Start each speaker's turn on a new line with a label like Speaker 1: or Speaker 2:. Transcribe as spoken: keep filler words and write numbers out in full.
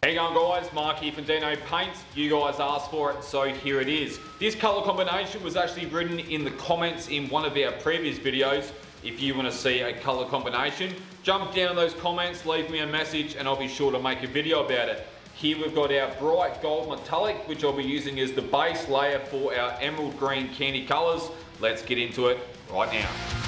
Speaker 1: How you going, guys? Mark here from Dino Paints. You guys asked for it, so here it is. This colour combination was actually written in the comments in one of our previous videos. If you want to see a colour combination, jump down in those comments, leave me a message, and I'll be sure to make a video about it. Here we've got our bright gold metallic, which I'll be using as the base layer for our emerald green candy colours. Let's get into it right now.